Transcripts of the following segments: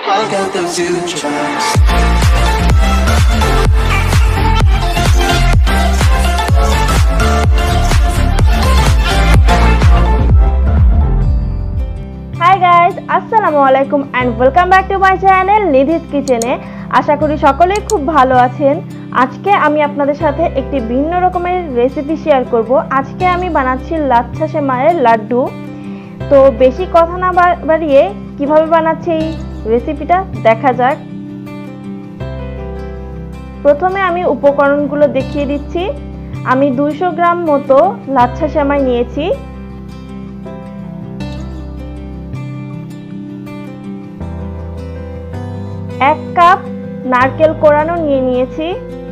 I got the future. Hi guys, Assalamualaikum and welcome back to my channel Nidhi's Kitchen এ আশা করি সকলেই খুব ভালো আছেন। আজকে আমি আপনাদের সাথে একটি ভিন্ন রকমের রেসিপি শেয়ার করব। আজকে আমি বানাচ্ছি লাচ্ছা সেমাইয়ের লাড্ডু। তো বেশি কথা না বাড়িয়ে কিভাবে বানাচ্ছি এই রেসিপিটা দেখা যাক। প্রথমে আমি উপকরণগুলো দেখিয়ে দিচ্ছি। আমি 200 গ্রাম মতো লাচ্ছা সেমাই নিয়েছি। 1 কাপ নারকেল কোড়ানো নিয়েছি,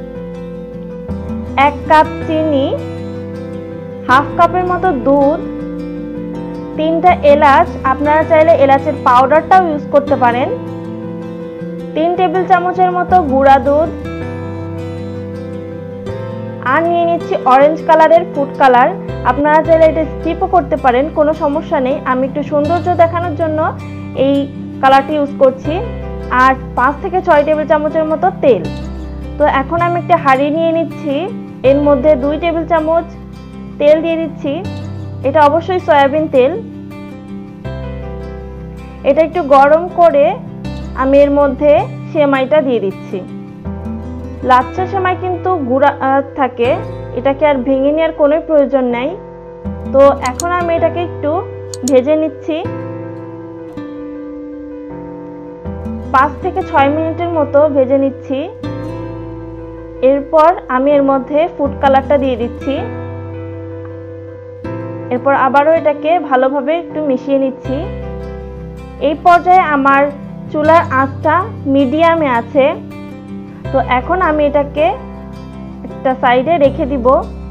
1 কাপ চিনি, হাফ কাপের মতো দুধ, 3টা এলাচ, আপনারা চাইলে এলাচের পাউডারটাও ইউজ করতে পারেন, 3 টেবিল চামচের মতো গুঁড়া দুধ, আর নিয়ে নিচ্ছি অরেঞ্জ কালারের ফুড কালার। আপনারা চাইলে এটা স্কিপও করতে পারেন, কোনো সমস্যা নেই। আমি একটু সৌন্দর্য দেখানোর জন্য এই কালারটি ইউজ করছি। আর 5 থেকে 6 টেবিল চামচের মতো তেল। তো এখন আমি একটা হাঁড়ি নিয়ে নিচ্ছি, এর মধ্যে 2 টেবিল চামচ তেল দিয়ে দিচ্ছি। এটা অবশ্যই সয়াবিন তেল। এটা একটু গরম করে আমি এর মধ্যে সেমাইটা দিয়ে দিচ্ছি। লাচ্ছা সেমাই কিন্তু গুঁড়া থাকে, এটাকে আর ভেঙে নেওয়ার কোনো প্রয়োজন নাই। তো এখন আমি এটাকে একটু ভেজে নিচ্ছি। 5 থেকে 6 মিনিটের মতো ভেজে নিচ্ছি। এরপর আমি এর মধ্যে ফুড কালারটা দিয়ে দিচ্ছি। এরপর আবারও এটাকে ভালোভাবে একটু মিশিয়ে নিচ্ছি। এই পর্যায়ে আমার চুলার আঁচটা মিডিয়ামে আছে। তো এখন আমি এটাকে একটা সাইডে রেখে দিব।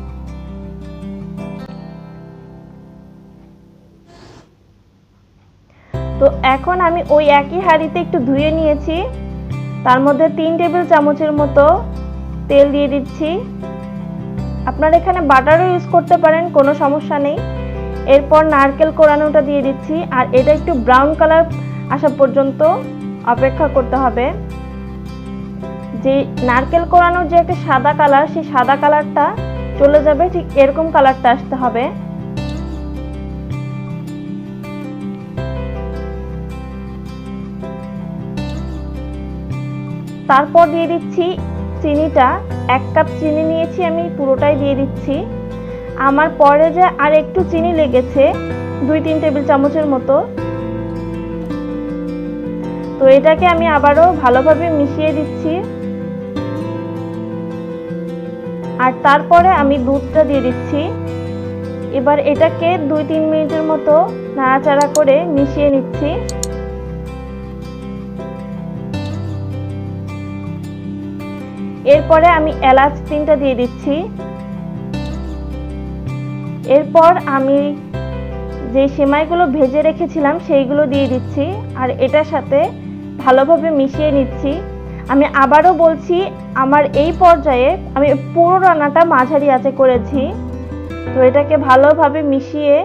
তো এখন আমি ওই একই হাঁড়িতে একটু ধুয়ে নিয়েছি, তার মধ্যে 3 টেবিল চামচের মতো তেল দিয়ে দিচ্ছি। আপনারা এখানে বাটারও ইউজ করতে পারেন, কোনো সমস্যা নেই। এরপর নারকেল কোড়ানোটা দিয়ে দিচ্ছি, আর এটা একটু ব্রাউন কালার আসা পর্যন্ত অপেক্ষা করতে হবে। যে নারকেল কোড়ানোর যে একটা সাদা কালার, সেই সাদা কালারটা চলে যাবে, ঠিক এরকম কালারটা আসতে হবে। তারপর দিয়ে দিচ্ছি চিনিটা। 1 কাপ চিনি নিয়েছি আমি, পুরোটাই দিয়ে দিচ্ছি। আমার পরে যে আর একটু চিনি লেগেছে 2-3 টেবিল চামচের মতো। তো এটাকে আমি আবারও ভালোভাবে মিশিয়ে দিচ্ছি। আর তারপরে আমি দুধটা দিয়ে দিচ্ছি। এবার এটাকে 2-3 মিনিটের মতো নাড়াচাড়া করে মিশিয়ে নিচ্ছি। এরপরে আমি এলাচ 3টা দিয়ে দিচ্ছি। এরপর আমি যে সেমাইগুলো ভেজে রেখেছিলাম সেইগুলো দিয়ে দিচ্ছি, আর এটার সাথে ভালোভাবে মিশিয়ে নিচ্ছি। আমি আবারও বলছি, আমার এই পর্যায়ে আমি পুরো রান্নাটা মাঝারি আঁচে করেছি। তো এটাকে ভালোভাবে মিশিয়ে,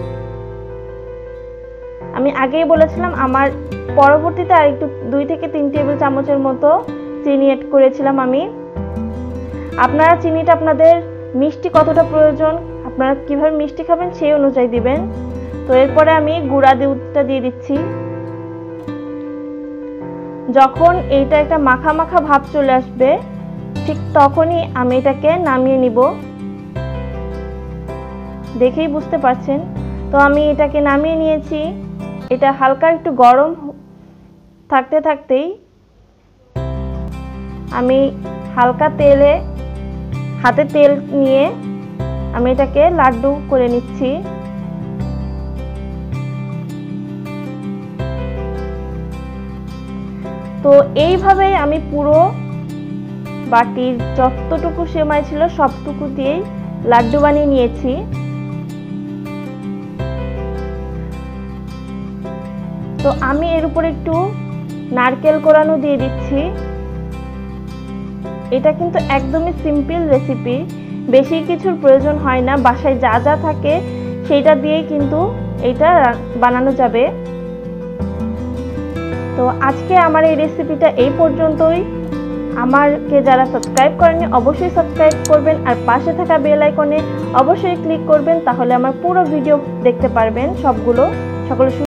আমি আগেই বলেছিলাম আমার পরবর্তীতে আর একটু 2 থেকে 3 টেবিল চামচের মতো চিনি অ্যাড করেছিলাম আমি। আপনারা চিনিটা আপনাদের মিষ্টি কতটা প্রয়োজন, আপনারা কিভাবে মিষ্টি খাবেন সেই অনুযায়ী দিবেন। তো এরপরে আমি গুঁড়া দুধটা দিয়ে দিচ্ছি। যখন এইটা একটা মাখা মাখা ভাব চলে আসবে, ঠিক তখনই আমি এটাকে নামিয়ে নিব। দেখেই বুঝতে পারছেন। তো আমি এটাকে নামিয়ে নিয়েছি। এটা হালকা একটু গরম থাকতে থাকতেই আমি হালকা তেলে, হাতে তেল নিয়ে আমি এটাকে লাড্ডু করে নিচ্ছি। তো এইভাবেই আমি পুরো বাটির যতটুকু সেমাই ছিল সবটুকু দিয়েই লাড্ডু বানিয়ে নিয়েছি। তো আমি এর উপর একটু নারকেল কোড়ানো দিয়ে দিচ্ছি। এটা কিন্তু একদমই সিম্পল রেসিপি, বেশি কিছুর প্রয়োজন হয় না। বাসায় যা যা থাকে সেটা দিয়েই কিন্তু এটা বানানো যাবে। তো আজকে আমার এই রেসিপিটা এই পর্যন্তই। আমাকে যারা সাবস্ক্রাইব করেননি অবশ্যই সাবস্ক্রাইব করবেন, আর পাশে থাকা বেল আইকনে অবশ্যই ক্লিক করবেন, তাহলে আমার পুরো ভিডিও দেখতে পারবেন সবগুলো। সকলে